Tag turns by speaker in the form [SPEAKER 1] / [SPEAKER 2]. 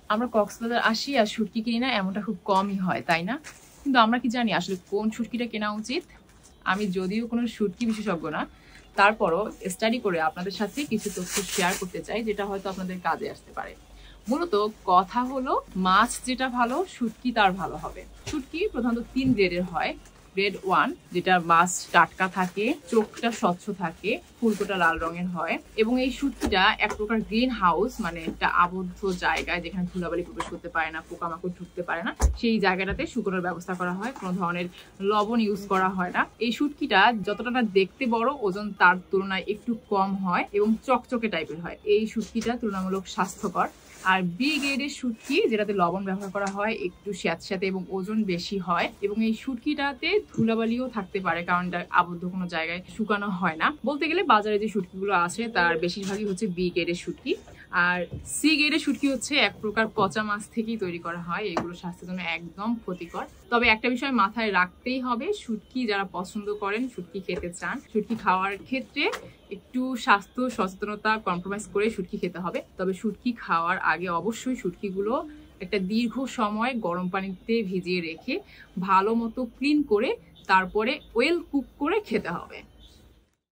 [SPEAKER 1] আমরা কক্সবাজার আসি আর শুটকি কিনি না এমনটা খুব কমই হয়, তাই না? কিন্তু আমরা কি জানি আসলে কোন শুটকিটা কেনা উচিত? আমি যদিও কোনো শুটকি বিশেষজ্ঞ না, তারপরও স্টাডি করে আপনাদের সাথে কিছু তথ্য শেয়ার করতে চাই, যেটা হয়তো আপনাদের কাজে আসতে পারে। মূলত কথা হলো, মাছ যেটা ভালো শুটকি তার ভালো হবে। শুটকি প্রধানত 3 গ্রেডের হয়। গ্রেড 1 যেটা মাছ টাটকা থাকে, চোখটা স্বচ্ছ থাকে, ফুলকোটা লাল রঙের হয় এবং এই শুটকিটা এক প্রকার গ্রিন হাউস, মানে একটা আবদ্ধ জায়গায় যেখানে ধুলাবালি প্রবেশ করতে পারে না, পোকামাকড় ঢুকতে পারে না, সেই জায়গাটাতে শুকনোর ব্যবস্থা করা হয়। কোনো ধরনের লবণ ইউজ করা হয় না। এই শুটকিটা যতটা না দেখতে বড়, ওজন তার তুলনায় একটু কম হয় এবং চকচকে টাইপের হয়। এই শুটকিটা তুলনামূলক স্বাস্থ্যকর। আর বি গ্রেডের শুটকি, যেটাতে লবণ ব্যবহার করা হয়, একটু স্যাঁতস্যাঁতে এবং ওজন বেশি হয় এবং এই শুটকিটাতে ধুলাবালিও থাকতে পারে, কারণ এটা আবদ্ধ কোনো জায়গায় শুকানো হয় না। বলতে গেলে বাজারে যে শুটকিগুলো আছে তার বেশিরভাগই হচ্ছে বি গ্রেডের শুটকি। আর সি গ্রেডের শুটকি হচ্ছে এক প্রকার পচা মাছ থেকেই তৈরি করা হয়। এগুলো স্বাস্থ্যের জন্য একদম ক্ষতিকর। তবে একটা বিষয় মাথায় রাখতেই হবে, শুটকি যারা পছন্দ করেন, শুটকি খেতে চান, শুটকি খাওয়ার ক্ষেত্রে একটু স্বাস্থ্য সচেতনতা কম্প্রোমাইজ করে শুটকি খেতে হবে। তবে শুটকি খাওয়ার আগে অবশ্যই শুটকিগুলো একটা দীর্ঘ সময় গরম পানিতে ভিজিয়ে রেখে ভালো মতো ক্লিন করে তারপরে ওয়েল কুক করে খেতে হবে।